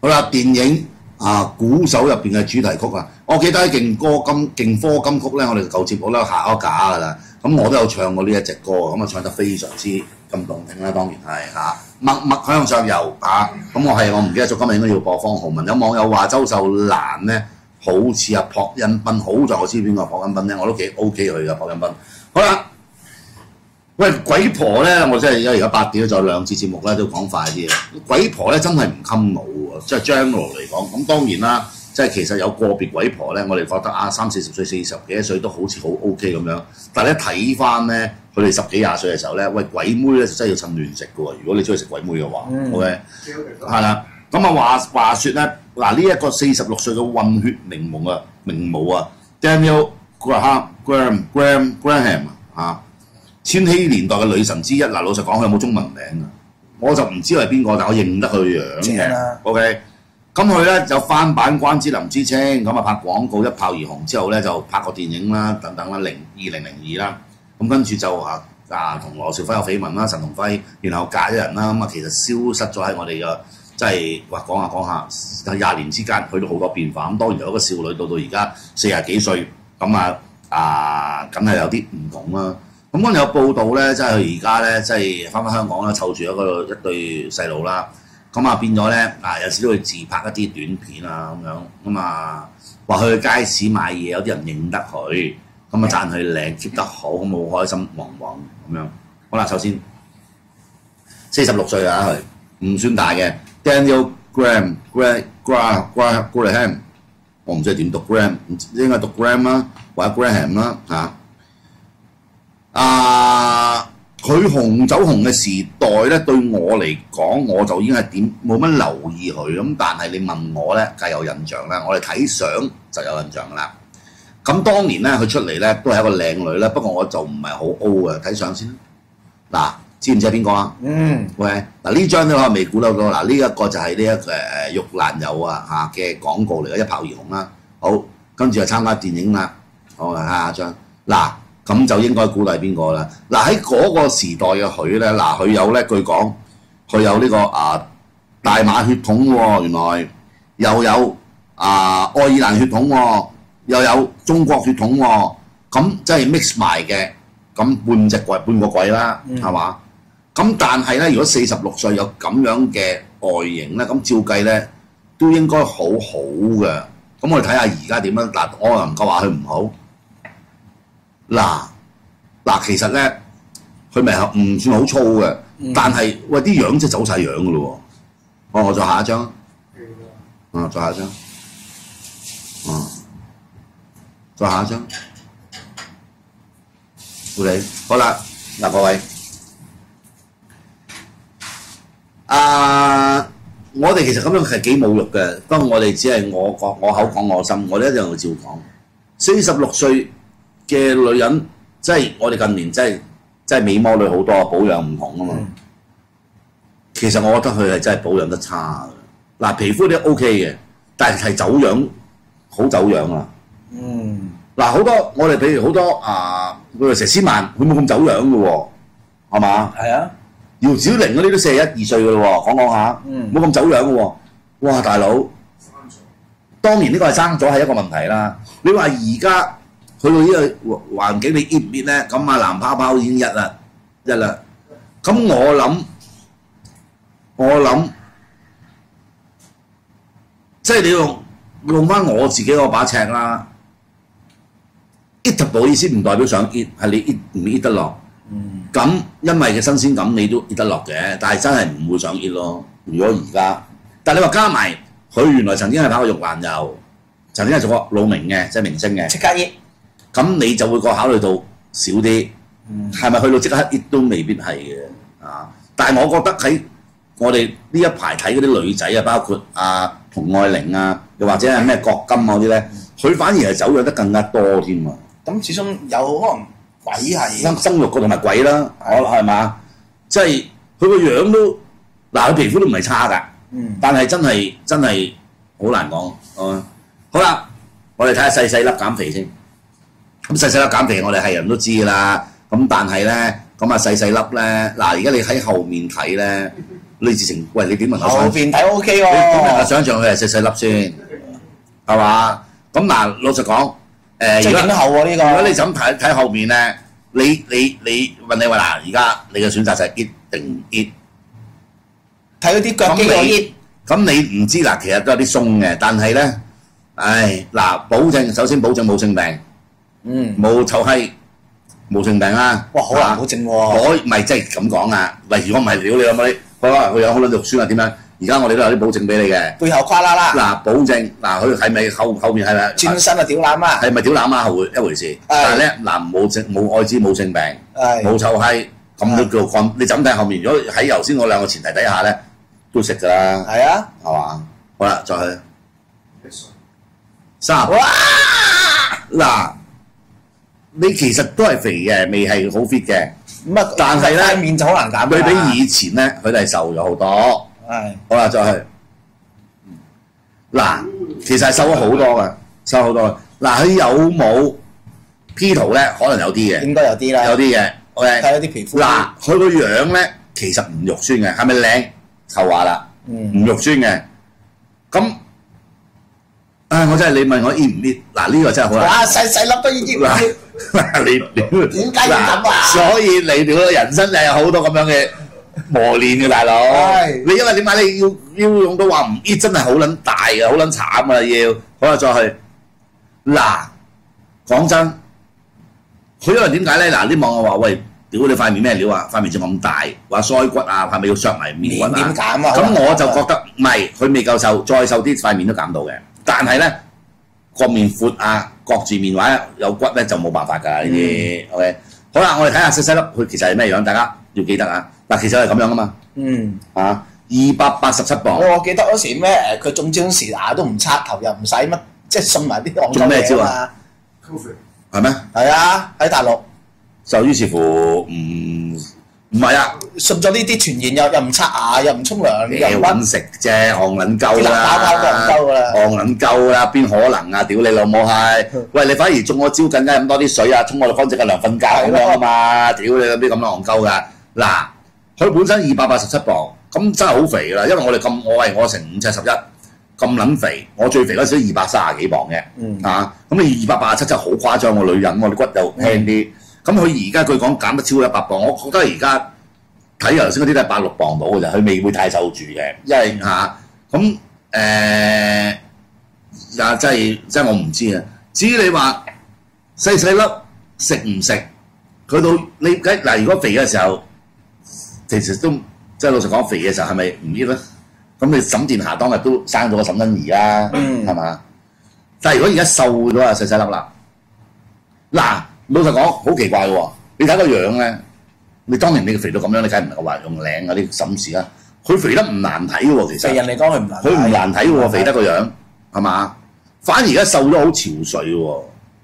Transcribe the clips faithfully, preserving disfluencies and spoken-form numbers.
好啦，電影啊鼓手入邊嘅主題曲啊，我記得喺勁歌金勁科金曲咧，我哋舊節目咧下咗架㗎啦。咁我都有唱過呢一隻歌，咁啊唱得非常之咁動聽啦，當然係嚇。默默向上游嚇，咁我係我唔記得咗今日應該要播方浩文。有網友話周秀蘭咧好似阿朴恩斌，好在我知邊個朴恩斌咧，我都幾 O K 佢噶朴恩斌。好啦，喂鬼婆咧，我真係而家而家八點仲有兩次節目咧，都講快啲啊！鬼婆咧真係唔襟老喎，即係 general 嚟講。咁當然啦，即係其實有個別鬼婆咧，我哋覺得啊三四十歲、四十幾歲都好似好 O K 咁樣。但係咧睇翻咧，佢哋十幾廿歲嘅時候咧，喂鬼妹咧就真係要趁亂食嘅喎。如果你中意食鬼妹嘅話， 嗯、 OK 係啦。咁啊話話説咧，嗱呢一個四十六歲嘅混血名模啊，名模啊 Danielle Graham Graham Graham Graham 啊，千禧年代嘅女神之一。嗱老實講，佢有冇中文名啊？我就唔知係邊個，但我認得佢樣嘅。OK， 咁佢咧就翻版關之琳之稱，咁啊拍廣告一炮而紅之後咧就拍過電影啦等等啦，零二零零二啦，咁跟住就啊啊同羅兆輝有緋聞啦，陳同輝，然後嫁咗人啦，咁啊其實消失咗喺我哋嘅。即係話講下講下，廿年之間去到好多變化。咁當然由一個少女到到而家四十幾歲，咁啊啊，梗係有啲唔同啦。咁嗰陣有報道咧，即係佢而家咧，即係翻返香港啦，湊住一個一對細路啦。咁啊變咗咧，啊有時都會自拍一啲短片啊咁樣。咁啊話去街市買嘢，有啲人認得佢，咁啊讚佢靚 keep 得好，咁好開心旺旺咁樣。好啦，首先四十六歲啊，佢唔算大嘅。Danielle Graham Graham Graham Graham， 我唔知點讀 Graham， 應該讀 Graham 啦，或者 Graham 啦嚇。啊，佢紅走紅嘅時代咧，對我嚟講，我就已經係點冇乜留意佢咁。但係你問我咧，梗係有印象啦。我哋睇相就有印象啦。咁當年咧，佢出嚟咧都係一個靚女啦。不過我就唔係好 O 嘅，睇相先嗱。知唔知係邊個啊？嗯，喂，嗱呢張咧我未估到到，嗱呢一個就係呢一個誒玉蘭油啊嚇嘅廣告嚟嘅，一炮而紅啦。好，跟住就參加電影啦。好啊，下一張。嗱，咁就應該估到係邊個啦？嗱喺嗰個時代嘅佢咧，嗱佢有咧據講，佢有呢、這個啊大馬血統喎、哦，原來又有啊愛爾蘭血統喎、哦，又有中國血統喎、哦，咁即係 mix 埋嘅，咁半隻鬼半個鬼啦，係嘛、嗯？咁但係咧，如果四十六歲有咁樣嘅外形咧，咁照計咧都應該好好嘅。咁我哋睇下而家點樣嗱，我又唔夠話佢唔好。嗱嗱，其實咧佢咪唔算好粗嘅，嗯、但係喂啲樣真係走晒樣嘅咯喎。我再下一張，啊再下一張，啊再下一張。OK， 好啦，嗱各位。啊！我哋其實咁樣係幾侮辱嘅，不過我哋只係我講我口講我心，我哋一定要照講。四十六歲嘅女人，即係我哋近年真係真係美魔女好多，保養唔同啊嘛。嗯、其實我覺得佢係真係保養得差嘅。嗱，皮膚都 O K 嘅，但係係走樣，好走樣啊。嗯。嗱，好多我哋譬如好多啊，佢話佘詩曼，佢冇咁走樣嘅喎，係嘛？係啊。姚小玲嗰啲都四十一二歲嘅咯喎，講講下，冇咁、嗯、走樣嘅喎。哇，大佬，當然呢個係生咗係一個問題啦。你話而家去到呢個環境，你搣唔搣咧？咁啊，藍泡泡已經一啦，一啦。咁我諗，我諗，即係你用用翻我自己嗰把尺啦。eatable 意思唔代表想 eat， 係你 eat 唔 eat 得落。咁、嗯、因為嘅新鮮感你都跌得落嘅，但係真係唔會想跌咯。如果而家，但係你話加埋佢原來曾經係跑過玉蘭油，曾經係做過老明嘅，即係明星嘅，即刻跌。咁你就會個考慮到少啲，係咪、嗯、去到即刻跌都未必係嘅啊？但係我覺得喺我哋呢一排睇嗰啲女仔啊，包括啊童愛玲啊，又或者係咩郭金嗰啲咧，佢反而係走樣得更加多添啊！ 咁始終有可能。鬼係生生育過同埋鬼啦，我係嘛？即係佢個樣都嗱，佢皮膚都唔係差㗎，嗯、但係真係真係好難講。嗯，好啦，我哋睇下細細粒減肥先。咁細細粒減肥，我哋係人都知㗎啦。咁但係咧，咁啊細細粒咧，嗱而家你喺後面睇咧， 你直情喂你點能夠後想？ 邊睇 O K 你點能夠喎， 想象佢係細細粒先？係嘛？咁嗱，老實講，誒即係影後喎呢個。 如果你就咁睇睇後面咧，你你你問你話嗱，而家你嘅選擇就係 eat 定唔 eat？ 睇嗰啲腳肌嗰啲， 咁你唔知嗱，其實都有啲鬆嘅，但係咧，唉嗱，保證首先保證冇性病， 嗯， 冇臭閪，冇性病啦。 哇，好難保證喎。 我唔係即係咁講啊！喂，如果唔係屌你老母，可能佢有好撚肉酸啊點樣？而家我哋都有啲保證俾你嘅。 背後跨啦啦， 嗱，保證嗱，佢係咪後後面係咪轉身啊屌攬啊， 係咪屌攬啊？後一回事。但係咧嗱，冇性冇愛滋冇性病， 係冇臭閪，咁都叫幹。你怎睇後面？如果喺頭先嗰兩個前提底下咧，都食㗎啦， 係啊， 係嘛？好啦，再去三哇！ 嗱，你其實都係肥嘅，未係好 fit 嘅。 咁啊， 但係呢塊面就好難減對㗎比以前咧，佢哋係瘦咗好多。 係好啦，再去嗱，其實係瘦咗好多嘅，瘦好多嘅。嗱，佢有冇 P 圖咧？可能有啲嘅， 應該有啲啦， 有啲嘅。OK， 睇咗啲皮膚。 嗱，佢個樣咧其實唔肉酸嘅，係咪靚？後話啦， 嗯唔肉酸嘅。咁，唉，我真係你問我 eat 唔 eat？嗱，呢個真係好難。 哇！細細粒都已經嗱嗱，你你點解要咁啊所以你屌人生就有好多咁樣嘅磨練嘅大佬。 係你因為點解你要要用到話唔 eat 真係好撚大嘅，好撚慘啊！要好啦，再去嗱，講真，佢因為點解咧？嗱，啲網友話喂，屌你塊面咩料啊？塊面仲咁大，話腮骨啊，係咪要削埋面骨啊？ 面點減啊？ 咁我就覺得唔係，佢未夠瘦，再瘦啲塊面都減到嘅。但係咧個面闊啊，各住面或者有骨咧就冇辦法㗎呢啲。OK，好啦，我哋睇下細細粒佢其實係咩樣，大家要記得啊。嗱，其實係咁樣噶嘛， 嗯， 啊，二百八十七磅， 我記得嗰時咩誒，佢中招嗰時牙都唔刷頭，又唔使乜，即係信埋啲戇中咩招啊啊？ 係咩？ 係啊，喺大陸就於是乎唔唔係啊， 信咗呢啲傳言，又又唔刷牙，又唔沖涼， 你又唔揾食啫，戇撚鳩啲啦， 喇叭包都戇鳩㗎啦戇撚鳩啦，邊可能啊？屌你老母係！喂，你反而中我招更加飲多啲水啊，沖我哋乾淨嘅涼瞓覺咁樣啊嘛！屌你嗰啲咁樣戇鳩㗎！嗱，佢本身二百八十七磅，咁真係好肥㗎啦，因為我哋咁，我係我成五尺十一，咁撚肥，我最肥嗰時二百三十幾磅嘅， 嗯啊，咁你二百八十七真係好誇張喎，女人我哋骨又輕啲，咁佢而家據講減得超過一百磅，我覺得而家睇頭先嗰啲都係八六磅到嘅啫，佢未會太瘦住嘅，因為嚇咁誒啊，真係真係我唔知啊。至於你話細細粒食唔食，佢到你計嗱，如果肥嘅時候，其實都即係老實講，肥嘅時候係咪唔益咧？咁你沈殿霞當日都生咗個沈欣怡啦， 嗯係嘛？但係如果而家瘦咗啊，細細粒啦，嗱，老實講好奇怪喎，你睇個樣咧。你當年你肥到咁樣，你梗係唔係話用靚嗰啲審視啦？佢肥得唔難睇喎，其實肥人嚟講，佢唔難睇， 佢唔難睇喎，肥得個樣係嘛？反而而家瘦咗好憔悴喎，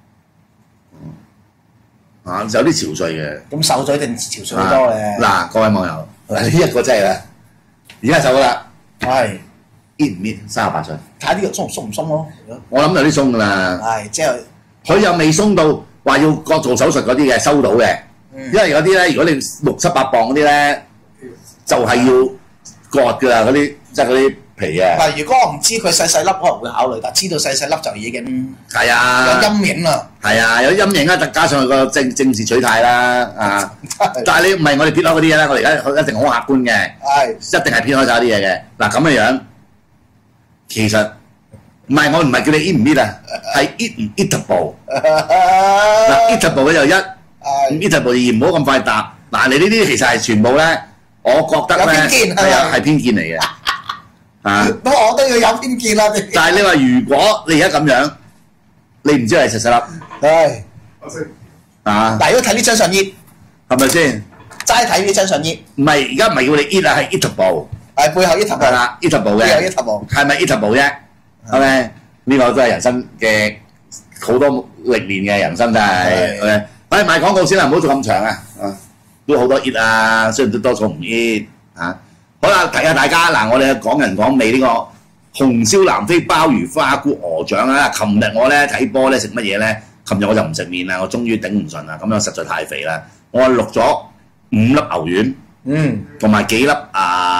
啊有啲憔悴嘅。 咁瘦咗定潮水多嘅？ 嗱，各位網友，嗱呢一個真係啦，而家瘦啦， 係 eat 唔 eat？三十八歲， 睇下呢個鬆唔鬆唔鬆咯。 我諗有啲鬆㗎啦。 係即係佢又未鬆到話要割做手術嗰啲嘅，收到嘅。因為嗰啲咧，如果你六七百磅嗰啲咧，就係要割㗎啦，嗰啲即係嗰啲皮啊。 嗱，如果我唔知佢細細粒，可能會考慮，但知道細細粒就已經係有啊， 陰影啦。 係啊，有陰影啦，再加上佢個政政治取態啦，啊！但係你唔係我哋撇開嗰啲嘢啦，我哋而家一定好客觀嘅， 係一定係撇開晒啲嘢嘅。嗱咁嘅樣，其實唔係我唔係叫你 eat 唔 eat 啊，係 eat 唔 eatable。嗱 eatable 嘅就一。咁呢就部二唔好咁快答。嗱，你呢啲其實係全部咧，我覺得咧有偏見係係啊， 咪係偏見嚟嘅。啊！ 咁我都要有偏見啦。 但係你話如果你而家咁樣，你唔知係細細粒係啊？ 嗱，如果睇呢張相頁， 係咪先？ 齋睇呢張相頁， 唔係而家唔係要你 eat 啊，係 eatable 係背後呢頭係啦，eatable 背後呢嘅， 頭係咪 eatable 啫？係咪？呢個都係人生嘅好多歷練嘅人生真係。OK，唉賣廣告先啦，唔好做咁長啊！啊，都好多 eat 啊，雖然都多數唔 eat 啊。好啦，提下大家嗱，我哋講人講味呢個紅燒南非鮑魚花菇鵝掌啊！琴日我咧睇波咧食乜嘢咧？琴日我就唔食麵啦，我終於頂唔順啦，咁樣實在太肥啦。我錄咗五粒牛丸， 嗯， 同埋幾粒啊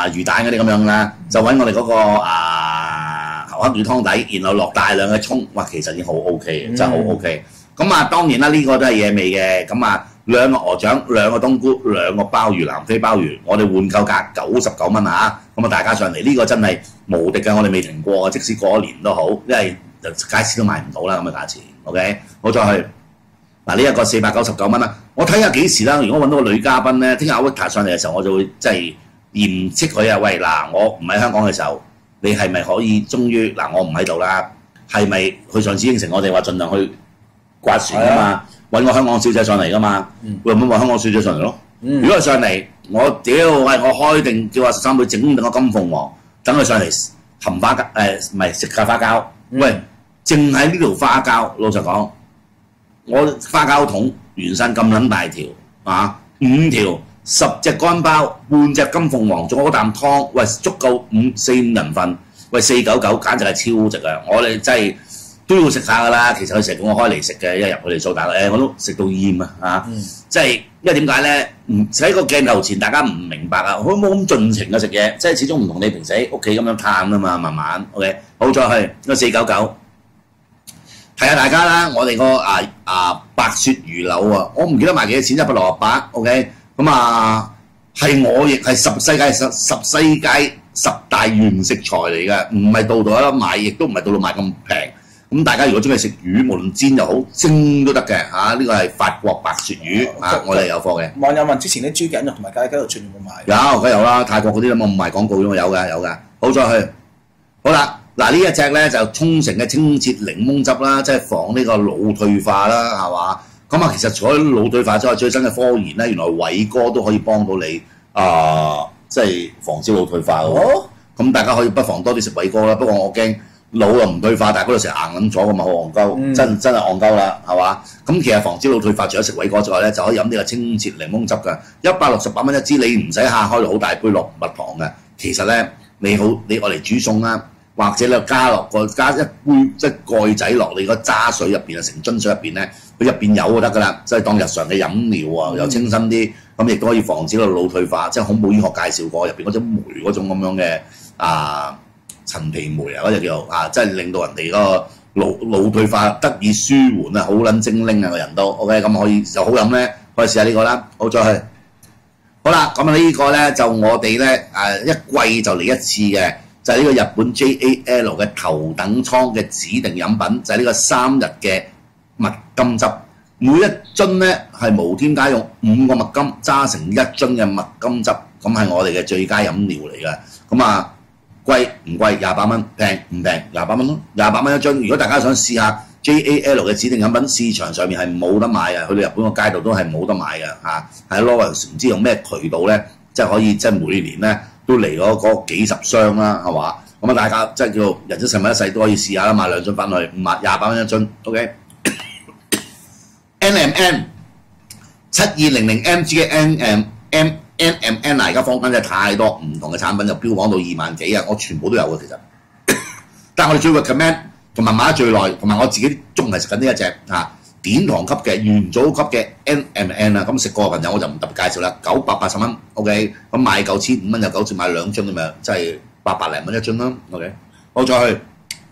啊魚蛋嗰啲咁樣啦，就揾我哋嗰、個啊黑魚湯底，然後落大量嘅葱，哇，其實已經好 O K 嘅，真係好 O K。咁啊，當然啦，呢、個都係野味嘅。咁啊，兩個鵝掌、兩個冬菇、兩個鮑魚、南非鮑魚，我哋換購價九十九蚊啊！咁啊，大家上嚟呢、個真係無敵嘅，我哋未停過，即使過一年都好，因為街市都買唔到啦咁嘅價錢。OK，好再去嗱呢一個四百九十九蚊啦。我睇下幾時啦。如果揾到個女嘉賓咧，聽日阿 Victor 上嚟嘅時候，我就會即係驗斥佢啊！喂嗱，我唔喺香港嘅時候，你係咪可以終於嗱我唔喺度啦？係咪佢上次應承我哋話盡量去刮船啊嘛？揾個香港小姐上嚟噶嘛？會唔會揾香港小姐上嚟咯？嗯、如果佢上嚟，我屌喂，我開定叫阿十三妹整定個金鳳凰，等佢上嚟含花膠誒，唔係食下花膠。嗯、喂，淨係呢條花膠，老實講，我花膠桶原身咁撚大條啊，五條十隻乾包，半隻金鳳凰，仲有啖湯，喂，足夠五四五人份，喂四九九簡直係超值啊！我哋真係〜都要食下㗎啦，其實佢成日叫我開嚟食嘅，一入佢哋數大誒，我都食到厭啊嚇！嗯、即係因為點解咧？唔喺個鏡頭前，大家唔明白啊，佢冇咁盡情嘅食嘢，即係始終唔同你平時喺屋企咁樣嘆啊嘛，慢慢 OK。好再去個四九九，睇下大家啦，我哋個啊啊白雪魚柳啊，我唔記得賣幾多錢，一百六十八 OK。咁啊係我亦係十世界十十世界十大原食材嚟嘅，唔係度度有得買，亦都唔係度度買咁平。咁大家如果中意食魚，無論煎又好，蒸都得嘅嚇。呢個係法國白鱈魚嚇，我哋有貨嘅。 網友問之前啲豬頸肉同埋雞雞肉串有冇賣？ 有，梗有啦。泰國嗰啲都冇唔賣廣告嘅，有嘅有嘅。好再去，好啦，嗱呢一隻咧就沖繩嘅清澈檸檬汁啦，即係防呢個腦退化啦，係嘛？咁啊，其實除咗腦退化之外，最新嘅科研咧，原來偉哥都可以幫到你啊、呃，即係防止腦退化喎。咁、哦、大家可以不妨多啲食偉哥啦。不過我驚。腦又唔退化，但係嗰度成日硬撚咗咁啊，好戇鳩，嗯、真真係戇鳩啦，係嘛？咁其實防止腦退化，除咗食偉哥之外咧，就可以飲呢個清澈檸檬汁嘅，一百六十八蚊一支，你唔使下開到好大杯落蜜糖嘅。其實咧，你好你愛嚟煮餸啦，或者你加落個加一杯即係蓋仔落你個渣水入邊啊，成樽水入邊咧，佢入邊有就得㗎啦，即係當日常嘅飲料啊，又清新啲，咁亦都可以防止到腦退化。即係恐怖醫學介紹過入邊嗰種酶嗰種咁樣嘅啊。陳皮梅啊，嗰隻叫啊，即係令到人哋嗰個腦腦退化得以舒緩啊，好撚精靈啊個人都 OK，咁可以就好飲咧，可以試下呢個啦。好再去，好啦，咁啊呢個咧就我哋咧誒一季就嚟一次嘅，就係、是、呢個日本 J A L 嘅頭等艙嘅指定飲品，就係、是、呢個三日嘅麥金汁，每一樽咧係無添加用五個麥金揸成一樽嘅麥金汁，咁係我哋嘅最佳飲料嚟嘅，咁啊。貴唔貴？廿八蚊，平唔平？廿八蚊咯，廿八蚊一樽。如果大家想試下 J A L 嘅指定飲品，市場上面係冇得買嘅，去到日本個街道都係冇得買嘅嚇。喺 Lawrence 唔知用咩渠道咧，即係可以即係每年咧都嚟咗嗰幾十箱啦，係嘛？咁啊，大家即係叫做人一世物一世都可以試下啦，買兩樽翻去五啊廿八蚊一樽。OK。N M N 七二零零 M G 嘅 N M M。N M N 啊，而家坊間真係太多唔同嘅產品，就標榜到二萬幾啊！我全部都有嘅其實，但係我哋最 recommend 同埋買得最耐，同埋我自己仲係食緊呢一隻啊典堂級嘅元祖級嘅 N M N 啊！咁食過嘅朋友我就唔特別介紹啦，九百八十蚊 OK， 咁買九千五蚊有九折買兩樽咁樣，即係八百零蚊一樽啦 OK。好再去，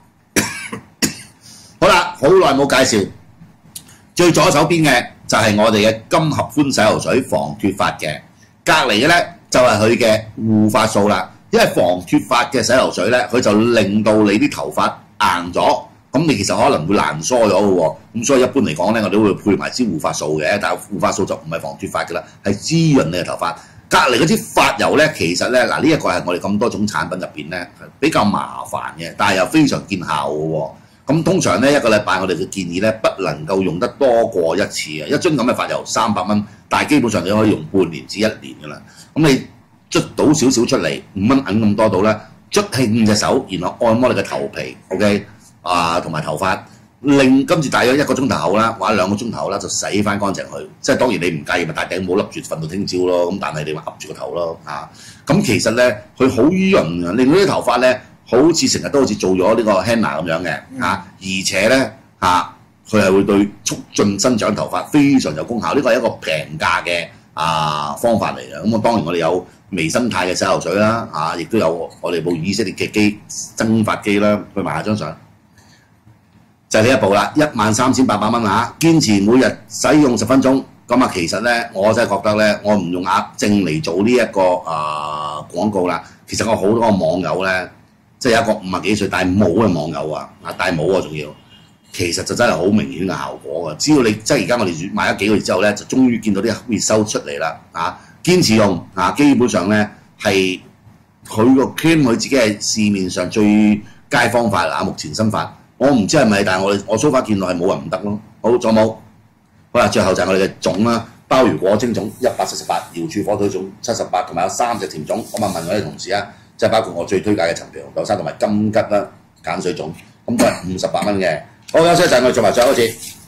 好啦，好耐冇介紹，最左手邊嘅就係我哋嘅金合歡洗頭水防脫髮嘅。隔離嘅咧就係佢嘅護髮素啦，因為防脫髮嘅洗頭水咧，佢就令到你啲頭髮硬咗，咁你其實可能會爛疏咗嘅喎，咁所以一般嚟講咧，我哋都會配埋支護髮素嘅，但係護髮素就唔係防脫髮嘅啦，係滋潤你嘅頭髮。隔離嗰支髮油咧，其實咧嗱呢一個係我哋咁多種產品入邊咧比較麻煩嘅，但係又非常見效嘅喎。咁通常咧一個禮拜我哋嘅建議咧，不能夠用得多過一次啊！一樽咁嘅髮油三百蚊，但係基本上你可以用半年至一年㗎啦。咁你捽到少少出嚟，五蚊銀咁多到咧，捽興隻手，然後按摩你嘅頭皮 ，OK 啊，同埋頭髮，令跟住大約一個鐘頭後啦，或者兩個鐘頭啦，就洗翻乾淨佢。即係當然你唔介意咪戴頂帽笠住瞓到聽朝咯。咁但係你咪揼住個頭咯嚇。咁其實咧，佢好潤啊，令到啲頭髮咧。好似成日都好似做咗呢個 henna 咁樣嘅嚇、嗯啊，而且咧嚇佢係會對促進生長頭髮非常有功效。呢個係一個平價嘅啊方法嚟嘅。咁我當然我哋有微生態嘅洗頭水啦，啊，亦都有我哋部以色列嘅機蒸發機啦，去埋下張相。就係呢一部啦，一萬三千八百蚊嚇，堅持每日使用十分鐘。咁啊，其實咧，我真係覺得咧，我唔用鴨正嚟做呢、這、一個啊、呃、廣告啦。其實我好多個網友咧，即係有一個五十幾歲戴帽嘅網友啊，啊戴帽啊仲要，其實就真係好明顯嘅效果㗎。只要你即係而家我哋買咗幾個月之後咧，就終於見到啲回收出嚟啦，啊，堅持用啊，基本上咧係佢個 claim 佢自己係市面上最佳方法啦，目前新法。我唔知係咪，但係我我 so far 見到係冇人唔得咯。好，仲有冇？好啦，最後就係我哋嘅種啦，鮑魚果精種一百七十八，瑤柱火腿種七十八，同埋有三隻甜種。我問問我哋同事啊，即係包括我最推介嘅陳皮紅豆沙同埋金桔啦鹼水種，咁都係五十八蚊嘅。好，休息一陣，我哋做埋最後一次。